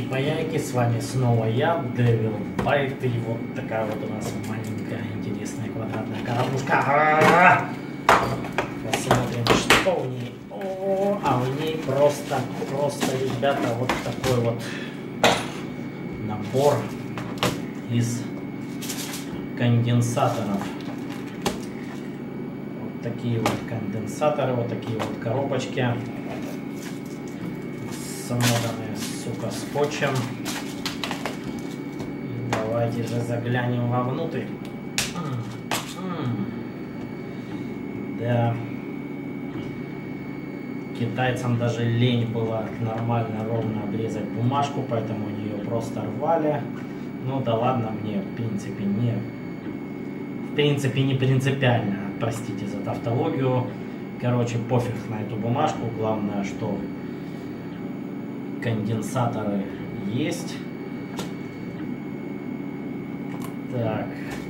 чайки, с вами снова я, Devil Bite, и вот такая вот у нас маленькая интересная квадратная коробушка. Посмотрим, что в ней. А в ней просто, ребята, вот такой вот набор из конденсаторов. Вот такие вот конденсаторы, вот такие вот коробочки, смотанные, сука, скотчем. И давайте же заглянем вовнутрь. Да. Китайцам даже лень было нормально, ровно обрезать бумажку, поэтому они ее просто рвали. Ну да ладно, мне в принципе не принципиально, простите за тавтологию. Короче, пофиг на эту бумажку, главное, что конденсаторы есть. Так,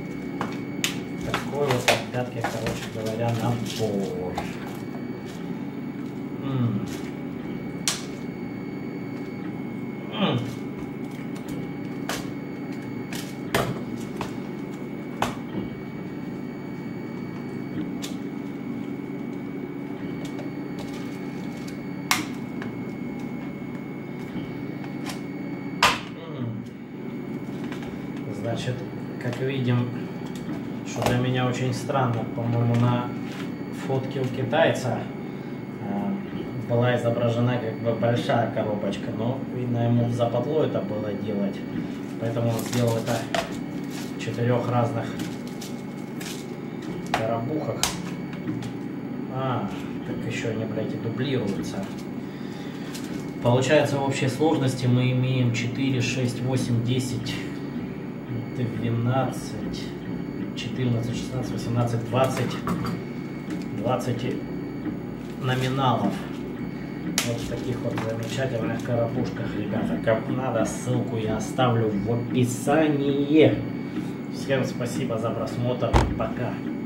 такой вот, ребятки, короче говоря, набор. Значит, как видим, что для меня очень странно, по-моему, на фотке у китайца была изображена как бы большая коробочка, но, видно, ему в западло это было делать, поэтому он сделал это в 4 разных коробухах. Так еще они, блядь, и дублируются. Получается, в общей сложности мы имеем 4, 6, 8, 10, 12, 14, 16, 18, 20 номиналов. Вот в таких вот замечательных коробушках, ребята. Кому надо, ссылку я оставлю в описании. Всем спасибо за просмотр. Пока.